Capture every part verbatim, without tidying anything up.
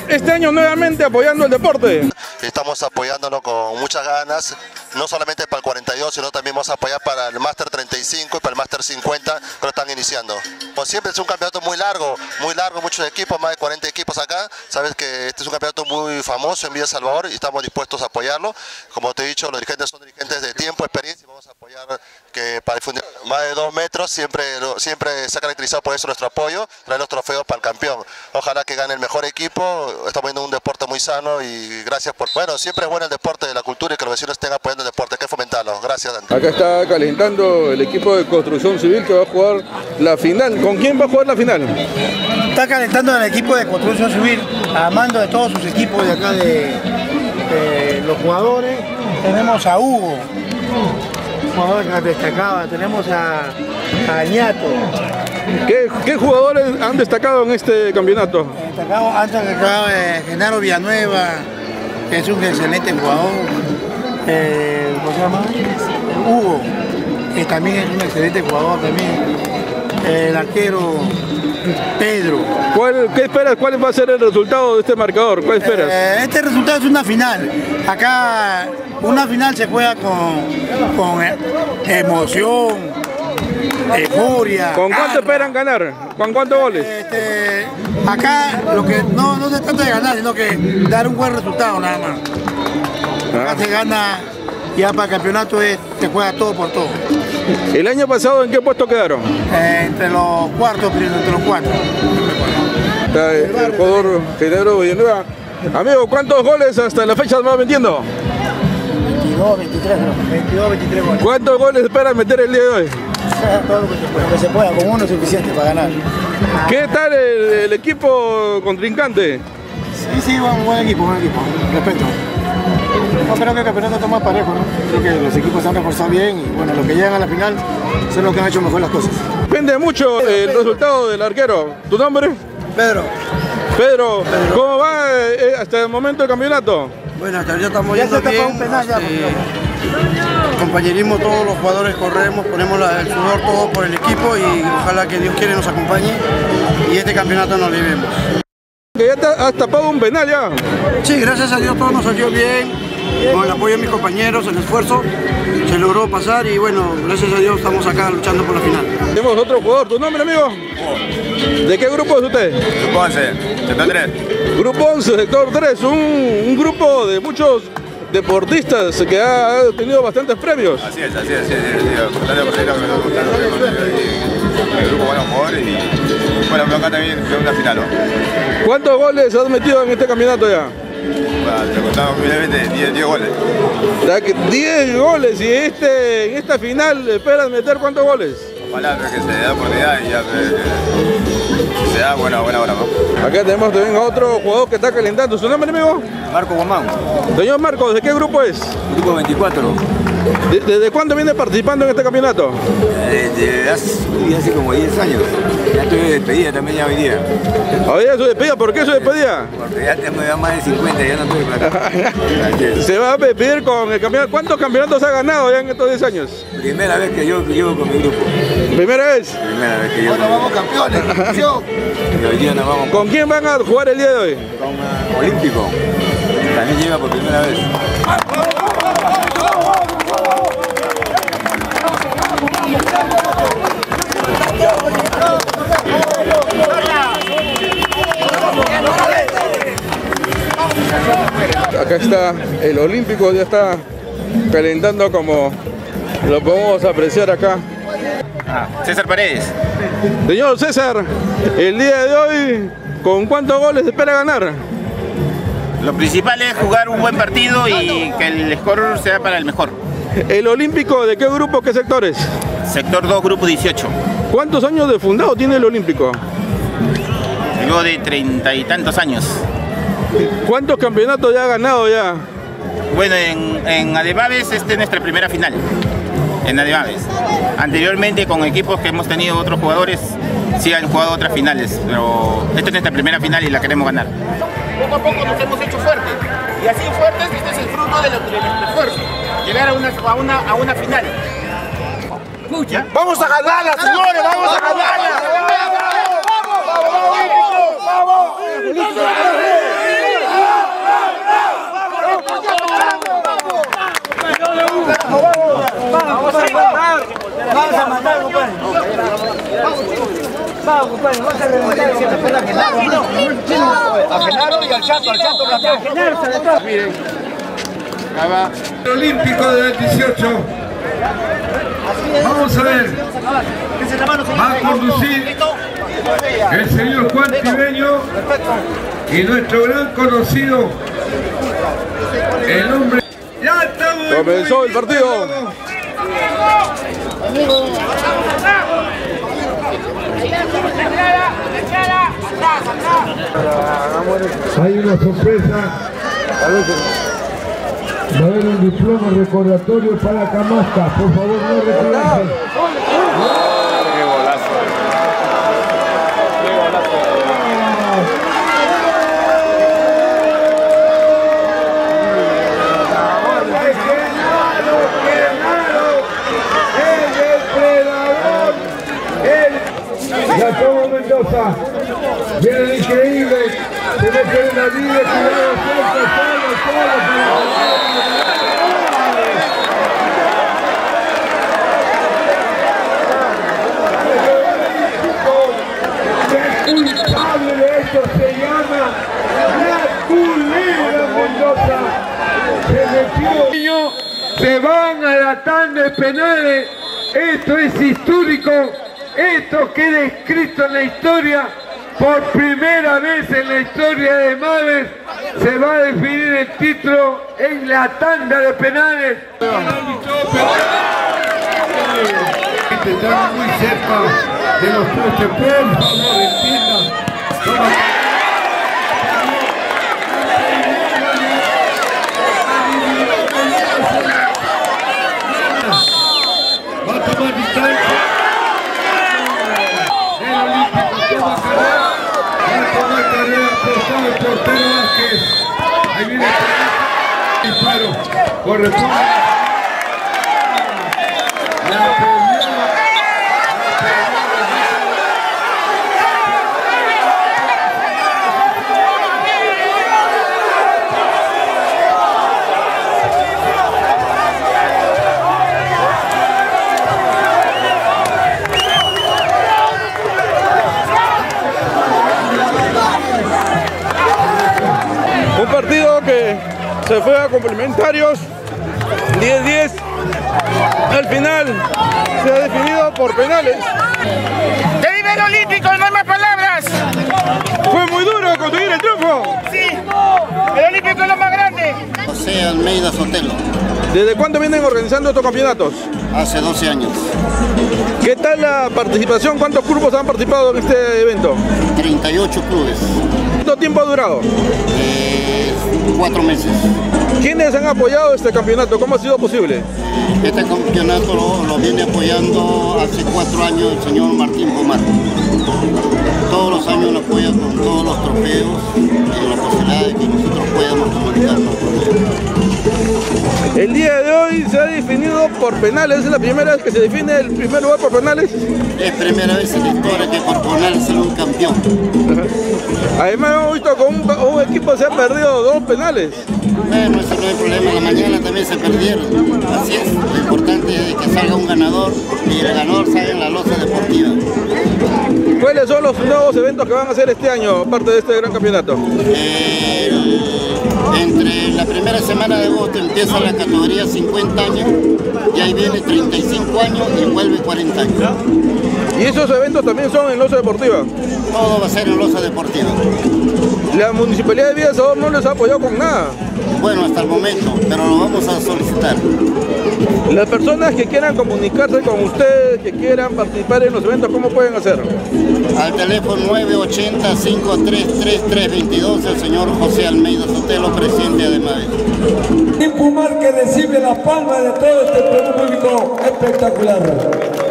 este año nuevamente apoyando el deporte. Estamos apoyándolo con muchas ganas, no solamente para el cuarenta y dos, sino también vamos a apoyar para el Máster treinta y cinco y para el Máster cincuenta, que lo están iniciando. Como siempre es un campeonato muy largo, muy largo, muchos equipos, más de cuarenta equipos acá. Sabes que este es un campeonato muy famoso en Villa Salvador y estamos dispuestos a apoyarlo. Como te he dicho, los dirigentes son dirigentes de tiempo, experiencia, y vamos a apoyar que para difundir más de dos metros, siempre, siempre se ha caracterizado por eso nuestro apoyo, traer los trofeos para el campeón. Ojalá que gane el mejor equipo, estamos viendo un deporte muy sano y gracias por... Bueno, siempre es bueno el deporte, la cultura y que los vecinos estén apoyando el deporte, hay que fomentarlo. Gracias, Dante. Acá está calentando el equipo de Construcción Civil que va a jugar la final. ¿Con quién va a jugar la final? Está calentando el equipo de Construcción Civil, a mando de todos sus equipos de acá de, de los jugadores. Tenemos a Hugo, jugador que destacaba, tenemos a, a Ñato. ¿Qué, ¿Qué jugadores han destacado en este campeonato? Destacado, han destacado eh, Genaro Villanueva, que es un excelente jugador. Eh, ¿Cómo se llama? Hugo, que también es un excelente jugador también. Eh, el arquero Pedro. ¿Cuál, ¿Qué esperas? ¿Cuál va a ser el resultado de este marcador? ¿Cuál esperas? Eh, este resultado es una final. Acá una final se juega con, con emoción, euforia. ¿Con cuánto arma. esperan ganar? ¿Con cuántos goles? Este, acá lo que no, no se trata de ganar, sino que dar un buen resultado nada más. Acá ah. se gana, ya para el campeonato es, se juega todo por todo. ¿El año pasado en qué puesto quedaron? Eh, entre los cuartos, entre los cuatro. Está el, el jugador Genaro Villanueva. Amigo, ¿cuántos goles hasta la fecha va vendiendo? veintidós, veintitrés, veintidós, veintitrés goles. ¿Cuántos goles esperan meter el día de hoy? Todo lo que se pueda, lo que se pueda, con uno es suficiente para ganar. ¿Qué tal el, el equipo contrincante? Sí, sí, buen, buen equipo, buen equipo. Respeto. No, creo que el campeonato está más parejo, ¿no? Creo que los equipos se han reforzado bien y bueno, los que llegan a la final son los que han hecho mejor las cosas. Depende mucho el resultado del arquero. ¿Tu nombre? Pedro. Pedro, Pedro. ¿Cómo va eh, hasta el momento del campeonato? Bueno, hasta ahorita estamos yendo bien. Un penal ya, este, compañerismo, todos los jugadores corremos, ponemos la, el sudor todo por el equipo y ojalá que Dios quiere nos acompañe y este campeonato nos libremos. Que ya te has tapado un penal ya. Sí, gracias a Dios todo nos salió bien, con el apoyo de mis compañeros, el esfuerzo, se logró pasar y bueno, gracias a Dios estamos acá luchando por la final. Tenemos otro jugador, ¿tu nombre, amigo? ¿De qué grupo es usted? Grupo once, sector tres. Grupo once, sector tres, un, un grupo de muchos deportistas que ha tenido bastantes premios. Así es, así es, así es, así es. El grupo buenos jugadores y bueno, acá también fue una final, ¿no? ¿Cuántos goles has metido en este campeonato ya? Bueno, te contamos finalmente diez goles. diez goles y este, en esta final esperas meter ¿cuántos goles? Ojalá que se da oportunidad y ya que se da buena, buena hora, ¿no? Acá tenemos también a otro jugador que está calentando. ¿Su nombre, amigo? Marco Guamán. Señor Marcos, ¿de qué grupo es? Grupo veinticuatro. ¿Desde cuándo viene participando en este campeonato? Desde hace, hace como diez años. Ya estoy de despedida también ya hoy día. ¿Hoy día su despedida? ¿Por qué su despedida? Porque ya tengo ya más de cincuenta, ya no estoy por acá. Se va a despedir con el campeonato. ¿Cuántos campeonatos ha ganado ya en estos diez años? Primera vez que yo llevo con mi grupo. ¿Primera vez? Primera vez que yo. Bueno, vamos campeones. Y hoy día nos vamos. ¿Con quién van a jugar el día de hoy? Con uh, Olímpico. También llega por primera vez. Acá está el Olímpico, ya está calentando como lo podemos apreciar acá. Ah, César Paredes. Señor César, el día de hoy, ¿con cuántos goles espera ganar? Lo principal es jugar un buen partido y que el score sea para el mejor. ¿El Olímpico de qué grupo, qué sectores? Sector dos, grupo dieciocho. ¿Cuántos años de fundado tiene el Olímpico? Luego de treinta y tantos años. ¿Cuántos campeonatos ya ha ganado ya? Bueno, en, en Adebaves esta es nuestra primera final. En Adebaves. Anteriormente con equipos que hemos tenido otros jugadores, sí han jugado otras finales, pero esta es nuestra primera final y la queremos ganar. Poco a poco nos hemos hecho fuertes. Y así fuertes, este es el fruto de, lo, de nuestro esfuerzo. Llegar a una, a una, a una final. Escucha. ¡Vamos a ganarla, señores! ¡Vamos a ganarla! ¡Vamos! ¡Vamos! ¡Vamos! ¡Vamos! Vamos, compadre, vamos a reventar el que te pega a Genaro. A Genaro y al Chato, al Chato campeón. Genaro se detrás. Miren, acá va. El olímpico del dieciocho. Vamos a ver. Va a conducir el señor Juan Tibeño y nuestro gran conocido, el hombre. Ya estamos. Comenzó el partido. Hay una sorpresa. Va a haber un diploma recordatorio para Camasca. Por favor, no retirarse. Qué golazo. Qué golazo. Jacobo Mendoza, viene increíble, se mete en la vida, cuidado, suelta, solo, solo, el culpable de esto se llama la culebra Mendoza, se metió, se van a la tanda de penales, esto es histórico. Esto queda escrito en la historia, por primera vez en la historia de Maves, se va a definir el título en la tanda de penales. Están muy cerca de los postes, por favor, entiendan. Va a tomar distancia. El portero Vázquez, ahí viene el disparo, corresponde. La perdió, Un partido que se fue a complementarios, diez diez. Al final se ha definido por penales. ¡Que vive el Olímpico! ¡No hay más palabras! Fue muy duro conseguir el triunfo. Sí, el Olímpico es lo más grande. José Almeida Sotelo. ¿Desde cuándo vienen organizando estos campeonatos? Hace doce años. ¿Qué tal la participación? ¿Cuántos grupos han participado en este evento? treinta y ocho clubes. ¿Cuánto tiempo ha durado? Eh, cuatro meses. ¿Quiénes han apoyado este campeonato? ¿Cómo ha sido posible? Este campeonato lo, lo viene apoyando hace cuatro años el señor Martín Pomar. Todos los años lo apoya con todos los trofeos y la posibilidad de que nosotros podamos comunicarnos con él. El día de hoy se ha definido por penales. ¿Es la primera vez que se define el primer lugar por penales? Es primera vez en la historia que por penales sale un campeón. Además hemos visto que un, un equipo se ha perdido dos penales. Bueno, eso no hay problema, la mañana también se perdieron. Así es, lo importante es que salga un ganador y el ganador salga en la losa deportiva. ¿Cuáles son los nuevos eventos que van a hacer este año, aparte de este gran campeonato? El, entre la primera semana de agosto empieza la categoría cincuenta años y ahí viene treinta y cinco años y vuelve cuarenta años. ¿Y esos eventos también son en losa deportiva? Todo va a ser en losa deportiva. ¿La Municipalidad de Villa de Salvador no les ha apoyado con nada? Bueno, hasta el momento, pero lo vamos a solicitar. Las personas que quieran comunicarse con ustedes, que quieran participar en los eventos, ¿cómo pueden hacer? Al teléfono nueve ochenta, cinco tres tres, tres dos dos, el señor José Almeida Sotelo, presidente de Maves. Y Pumar que recibe la palma de todo este público espectacular.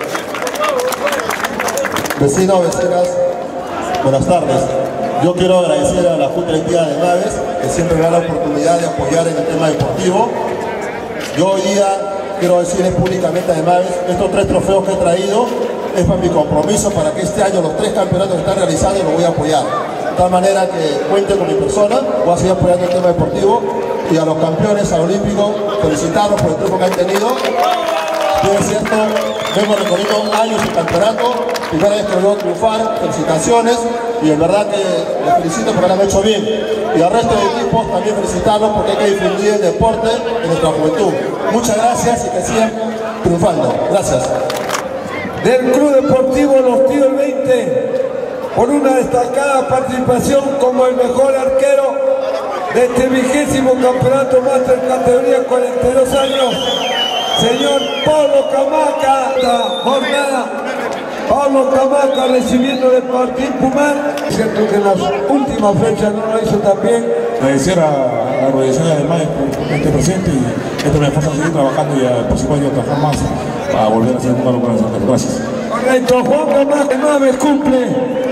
Vecinos, vecinas, buenas tardes. Yo quiero agradecer a la Junta Directiva de Maves, que siempre me da la oportunidad de apoyar en el tema deportivo. Yo hoy día quiero decirles públicamente a Maves, estos tres trofeos que he traído es para mi compromiso para que este año los tres campeonatos que están realizando los voy a apoyar. De tal manera que cuenten con mi persona, voy a seguir apoyando el tema deportivo y a los campeones, al Olímpico, felicitarlos por el triunfo que han tenido. Yo es cierto, vengo recorriendo años el campeonato, primera vez que lo veo triunfar, felicitaciones, y en verdad que les felicito porque lo han hecho bien. Y al resto de equipos también felicitarlos porque hay que difundir el deporte en nuestra juventud. Muchas gracias y que sigan triunfando. Gracias. Del Club Deportivo Los Tíos veinte, por una destacada participación como el mejor arquero de este vigésimo campeonato máster categoría cuarenta y dos años, señor Pablo Camaca. Esta jornada, Pablo Camaca recibiendo de Martín Pumar. Cierto que en las últimas fechas no lo hizo tan bien. Agradecer a la organización de Además por este presente, y esto me fuerza a seguir trabajando y al próximo año trabajar más para volver a ser un con la Gracias. Correcto, Juan Camaca nueve cumple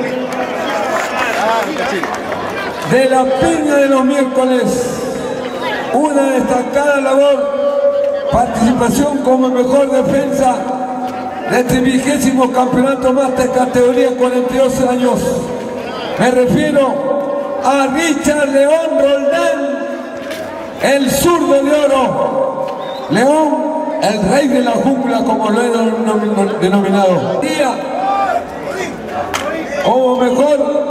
de la Peña de los Miércoles, una destacada labor, participación como mejor defensa de este vigésimo campeonato máster categoría cuarenta y dos años. Me refiero a Richard León Roldán, el zurdo de oro. León, el rey de la jungla, como lo he denominado. Día, como mejor,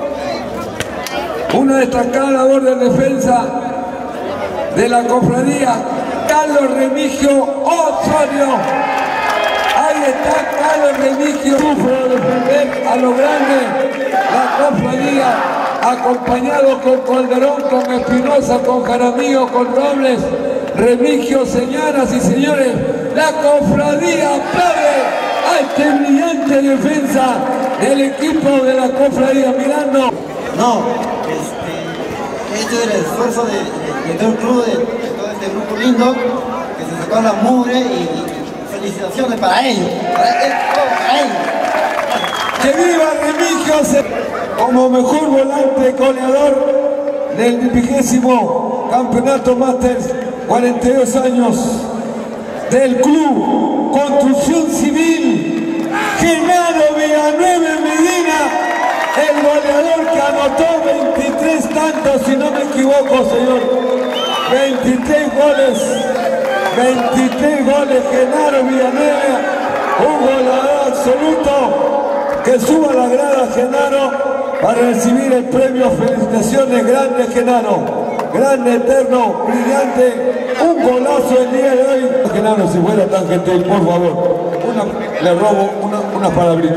una destacada labor de defensa de la cofradía, Carlos Remigio Osorio. Ahí está Carlos Remigio, sufre defender a lo grande la cofradía, acompañado con Calderón, con Espinosa, con Jaramillo, con Robles. Remigio, señoras y señores, la cofradía aplaude a esta brillante defensa del equipo de la cofradía. Mirando. No, este, este es el esfuerzo de, de, de todo el club, de, de todo este grupo lindo, que se sacó la mugre, y, y felicitaciones para ellos, para, para ellos. ¡Que viva Remigio! Como mejor volante goleador del vigésimo campeonato máster cuarenta y dos años del Club Construcción Civil, Genaro Villanueva Medina, el goleador que anotó veintitrés tantos, si no me equivoco, señor. veintitrés goles, veintitrés goles, Genaro Villanueva, un goleador absoluto. Que suba a la grada Genaro para recibir el premio. Felicitaciones, grande Genaro, grande, eterno, brillante, un golazo el día de hoy. Genaro, si fuera tan gentil, por favor, una, le robo una, una palabrita.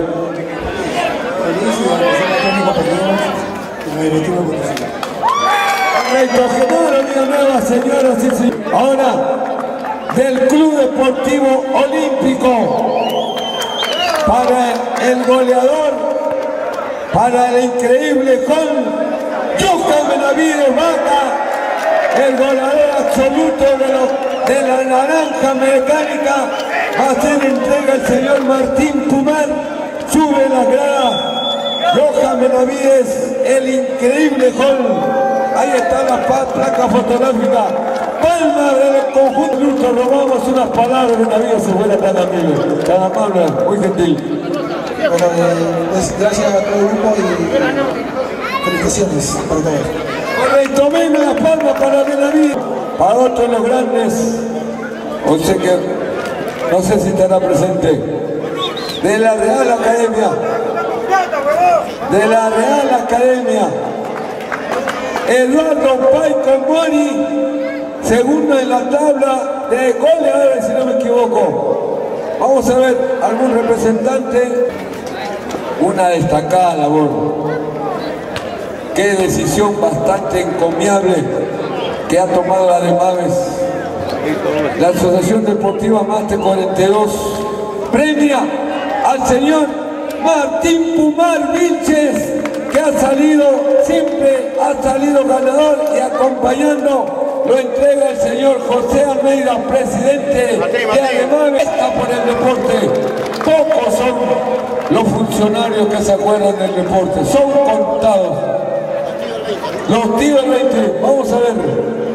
Correcto, Genaro Villanueva, señoras y señores. Ahora, del Club Deportivo Olímpico, para el goleador, para el increíble gol, Johan Benavides Vaca, el goleador absoluto de, los, de la naranja mecánica, va a ser entrega el señor Martín Pumar, sube la grada, Johan Benavides, el increíble gol. Ahí está la placa fotográfica. Palma del conjunto, nos robamos unas palabras de Navidad, se fuera tan amable, tan amable, muy gentil. Bueno, eh, pues gracias a todo el grupo y felicitaciones para todos. Correcto, venga las palmas para Benavides. Para otros de los grandes, o sea que no sé si estará presente, de la Real Academia, de la Real Academia, Eduardo Paico Mori, segundo en la tabla de goleadores, si no me equivoco. Vamos a ver algún representante. Una destacada labor. Qué decisión bastante encomiable que ha tomado la de Maves. La Asociación Deportiva Máster cuarenta y dos premia al señor Martín Pumar Vilches, que ha salido, siempre ha salido ganador, y acompañando lo entrega el señor José Almeida, presidente de Además. Está por el deporte. Pocos son los funcionarios que se acuerdan del deporte, son contados. Los Tíos veinte, vamos a ver.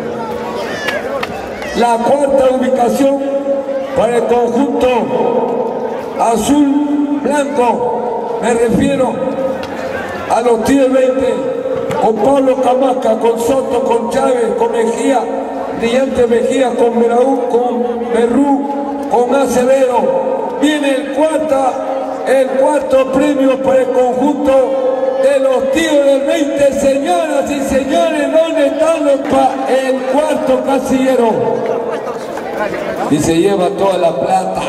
La cuarta ubicación para el conjunto azul blanco, me refiero a los Tíos veinte, con Pablo Camaca, con Soto, con Chávez, con Mejía, Brillante Mejía, con Beraú, con Berrú, con Acevedo. Viene el cuarta, el cuarto premio para el conjunto de los tíos del veinte. Señoras y señores, ¿dónde están los pa el cuarto casillero? Y se lleva toda la plata.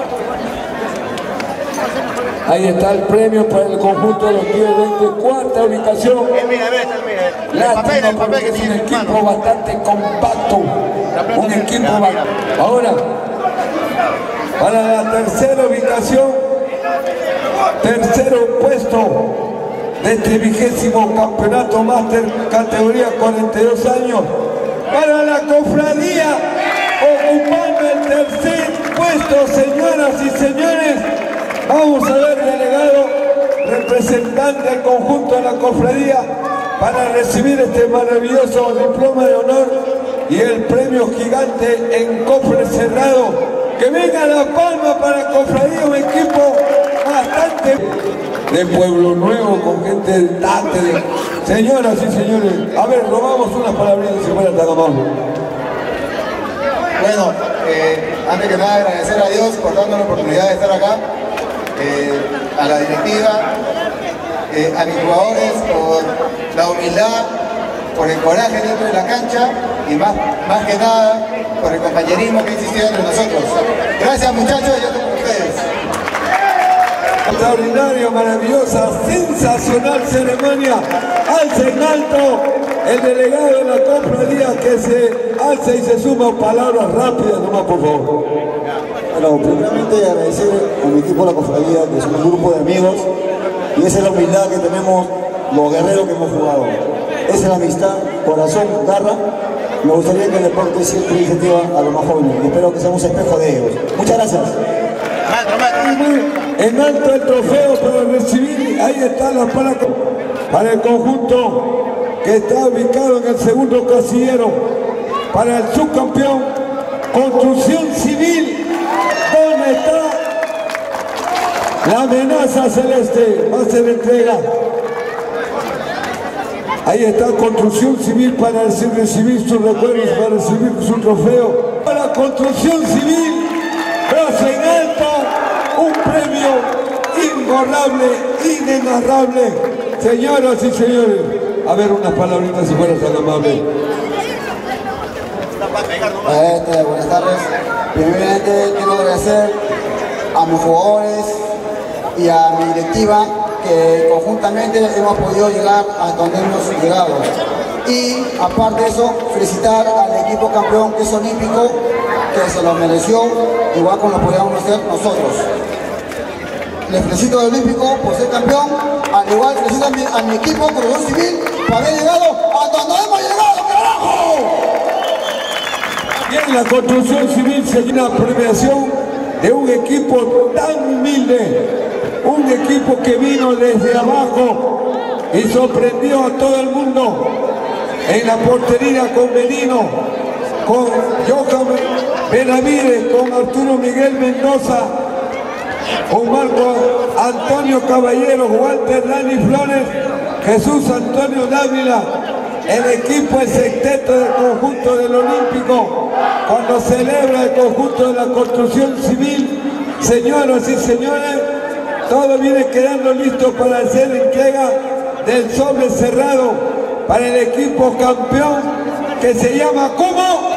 Ahí está el premio para el conjunto de los tíos del veinte, cuarta ubicación. Lástima porque es un equipo bastante compacto. Un equipo bastante. Ahora, para la tercera ubicación, tercero puesto de este vigésimo campeonato máster categoría cuarenta y dos años, para la cofradía, ocupando el tercer puesto, señoras y señores, vamos a ver, delegado, representante del conjunto de la cofradía, para recibir este maravilloso diploma de honor y el premio gigante en cofre cerrado. Que venga La Palma para cofradía, un equipo bastante de Pueblo Nuevo, con gente del Tate. De... Señoras y señores, a ver, robamos unas palabritas si fuera tan amable. Bueno, eh, antes que nada agradecer a Dios por darnos la oportunidad de estar acá, eh, a la directiva, eh, a mis jugadores por la humildad, por el coraje dentro de la cancha y más, más que nada por el compañerismo que existió entre nosotros. Gracias muchachos, yo estoy con ustedes. Extraordinaria, maravillosa, sensacional ceremonia. Alce en alto el delegado de la cofradía, que se alce y se suma palabras rápidas nomás, por favor. Bueno, primeramente agradecer a mi equipo de la cofradía, que es un grupo de amigos, y esa es la humildad que tenemos los guerreros que hemos jugado. Esa es la amistad, corazón, garra. Me gustaría que el deporte siempre incentiva a los más jóvenes y espero que seamos espejo de ellos. Muchas gracias. En alto el trofeo para recibir, ahí está la placa para el conjunto que está ubicado en el segundo casillero, para el subcampeón Construcción Civil, donde está la amenaza celeste, va a ser entrega. Ahí está Construcción Civil para recibir sus recuerdos, para recibir su trofeo. Para Construcción Civil, brazo en alto, un premio ingorrable, inenarrable. Señoras y señores, a ver unas palabritas si fueras tan amable. Este, buenas tardes. Primeramente quiero agradecer a mis jugadores y a mi directiva, que conjuntamente hemos podido llegar a donde hemos llegado. Y aparte de eso, felicitar al equipo campeón, que es olímpico, que se lo mereció, igual como lo podíamos hacer nosotros. Les felicito al olímpico por ser campeón, al igual felicito a mi, a mi equipo, Construcción Civil, por haber llegado a donde hemos llegado, carajo. Bien, la Construcción Civil se una premiación de un equipo tan humilde. Un equipo que vino desde abajo y sorprendió a todo el mundo en la portería con Benino, con Johan Benavides, con Arturo Miguel Mendoza, con Marco Antonio Caballero, Walter Dani Flores, Jesús Antonio Dávila, el equipo, el sexteto del conjunto del Olímpico, cuando celebra el conjunto de la Construcción Civil. Señoras y señores, todo viene quedando listo para hacer entrega del sobre cerrado para el equipo campeón, que se llama ¿cómo?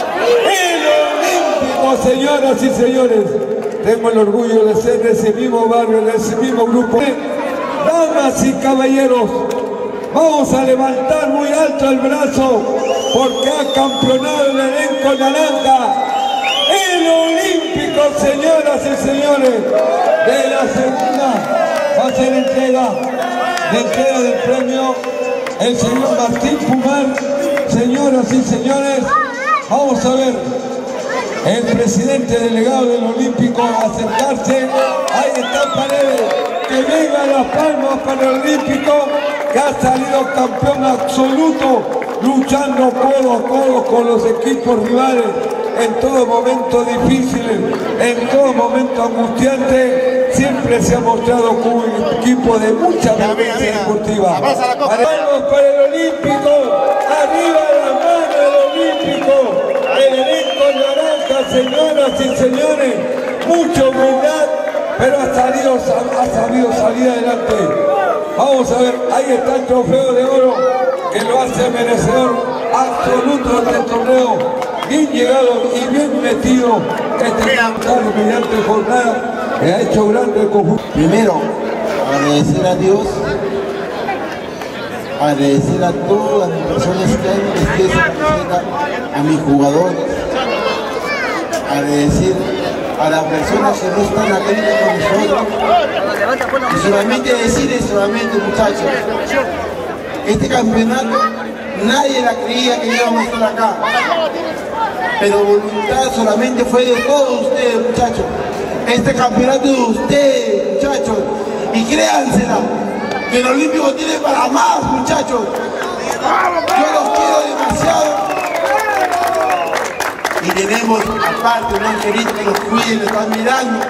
El Olímpico, señoras y señores. Tengo el orgullo de ser de ese mismo barrio, de ese mismo grupo. Damas y caballeros, vamos a levantar muy alto el brazo porque ha campeonado el elenco naranja. El Olímpico, señoras y señores, de la segunda va a ser entrega, de entrega del premio el señor Martín Pumar. Señoras y señores, vamos a ver el presidente delegado del Olímpico acercarse. Ahí está Paredes, que venga Las Palmas para el Olímpico, que ha salido campeón absoluto, luchando codo a codo con los equipos rivales en todo momento difícil, en todo momento angustiante. Siempre se ha mostrado como un equipo de mucha violencia deportiva. Vamos para el Olímpico, arriba la mano del Olímpico, el elenco naranja, señoras y señores, mucha humildad, pero ha, salido, ha sabido salir adelante. Vamos a ver, ahí está el trofeo de oro que lo hace merecedor absoluto de este torneo. Bien llegado y bien metido este cantar mediante jornada que ha hecho grande el conjunto. Primero, agradecer a Dios, agradecer a todas las personas que han vestido esa camiseta, a mis jugadores, agradecer a las personas que no están aquí con nosotros. Y solamente decirles, solamente muchachos, este campeonato nadie la creía que íbamos a estar acá, pero voluntad solamente fue de todos ustedes, muchachos. Este campeonato es de ustedes, muchachos, y créansela, que el Olímpico tiene para más, muchachos. Yo los quiero demasiado. Y tenemos aparte un angelito que los cuide, lo están mirando.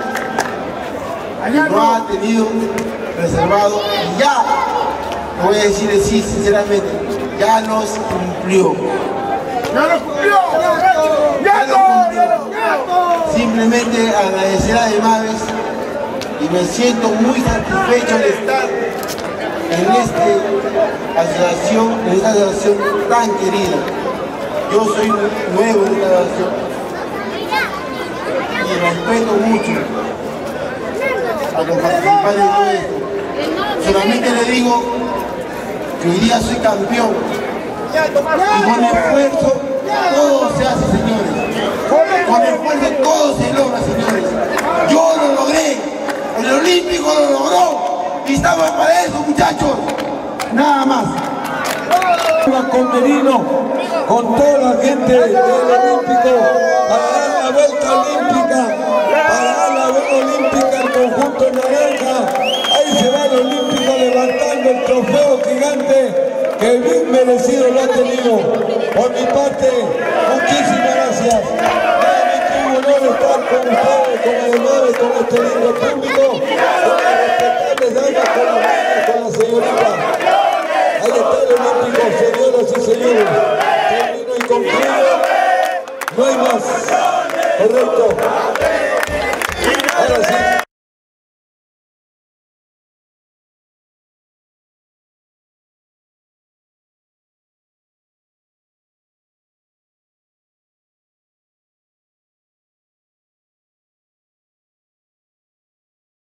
No ha tenido reservado y ya, lo voy a decir así sinceramente, ya nos cumplió. ¡Ya lo cumplió! ¡Ya lo cumplió! Simplemente agradecer a Maves y me siento muy satisfecho de estar en esta asociación, en esta asociación tan querida. Yo soy nuevo en esta asociación y respeto mucho a los participantes de todo esto. Solamente le digo que hoy día soy campeón y con esfuerzo todo se hace, señores. Con esfuerzo todo se logra, señores. Yo lo logré, el Olímpico lo logró y estamos para eso, muchachos. Nada más. Con Merino, con toda la gente del Olímpico, para dar la vuelta olímpica, para dar la vuelta olímpica al conjunto naranja. Ahí se va el Olímpico levantando el trofeo gigante que bien merecido lo ha tenido. Por mi parte, muchísimas gracias. Es mi honor estar con ustedes, con Ademaves, con este lindo público, con las respetables damas, con las niñas, con la señorita. Ahí está el Olímpico, señoras y señores. Termino y concluyo. No hay más. Correcto.